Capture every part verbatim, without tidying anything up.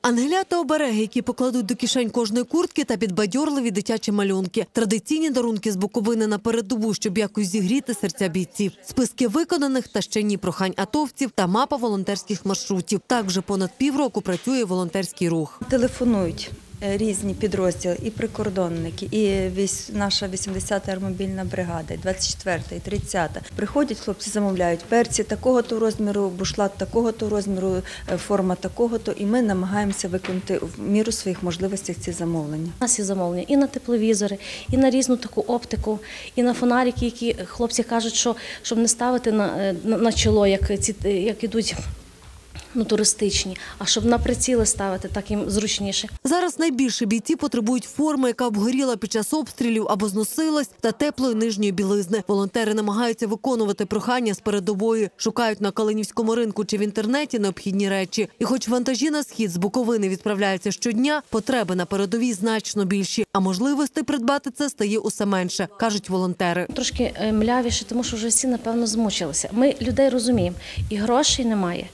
Ангелята – обереги, які покладуть до кишень кожної куртки та підбадьорливі дитячі малюнки. Традиційні дарунки з Буковини на передову, щоб якось зігріти серця бійців. Списки виконаних та щоденні прохань атовців та мапа волонтерських маршрутів. Так вже понад півроку працює волонтерський рух. Телефонують різні підрозділи, і прикордонники, і наша вісімдесята аеромобільна бригада, і двадцять четверта, і тридцята. Приходять хлопці, замовляють перці такого-то розміру, бушлат такого-то розміру, форма такого-то, і ми намагаємося виконати в міру своїх можливостей ці замовлення. У нас є замовлення і на тепловізори, і на різну таку оптику, і на фонарики, які хлопці кажуть, що щоб не ставити на, на, на чоло, як ці як ідуть. Ну, туристичні, а щоб на приціли ставити, так їм зручніше. Зараз найбільше бійці потребують форми, яка обгоріла під час обстрілів або зносилась, та теплої нижньої білизни. Волонтери намагаються виконувати прохання з передової, шукають на Калинівському ринку чи в інтернеті необхідні речі. І хоч вантажі на схід з Буковини відправляються щодня, потреби на передовій значно більші, а можливостей придбати це стає усе менше, кажуть волонтери. Трошки млявіше, тому що вже всі, напевно, змучилися. Ми людей розуміємо, і грошей немає.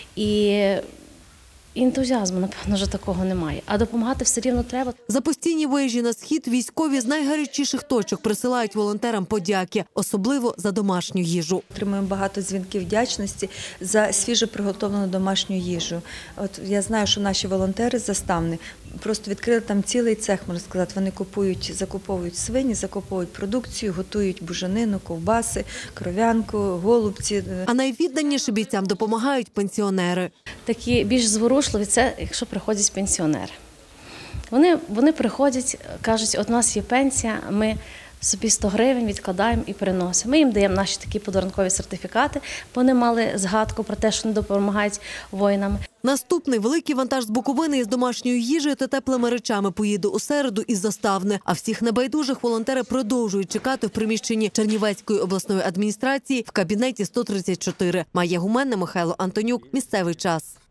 І ентузіазму, напевно, вже такого немає. А допомагати все рівно треба. За постійні виїжджі на схід військові з найгарячіших точок присилають волонтерам подяки, особливо за домашню їжу. Отримуємо багато дзвінків вдячності за свіжо приготовлену домашню їжу. От я знаю, що наші волонтери заставні просто відкрили там цілий цех, можна сказати. Вони купують, закуповують свині, закуповують продукцію, готують буженину, ковбаси, кров'янку, голубці. А найвідданіше бійцям допомагають пенсіонери. Такі більш зворушливі – це якщо приходять пенсіонери. Вони, вони приходять, кажуть, от у нас є пенсія, ми собі сто гривень відкладаємо і приносимо. Ми їм даємо наші такі подарункові сертифікати, бо вони мали згадку про те, що вони допомагають воїнам. Наступний великий вантаж з Буковини із домашньою їжею та теплими речами поїде у середу із Заставни. А всіх небайдужих волонтери продовжують чекати в приміщенні Чернівецької обласної адміністрації в кабінеті сто тридцять чотири. Майя Гуменна, Михайло Антонюк. Місцевий час.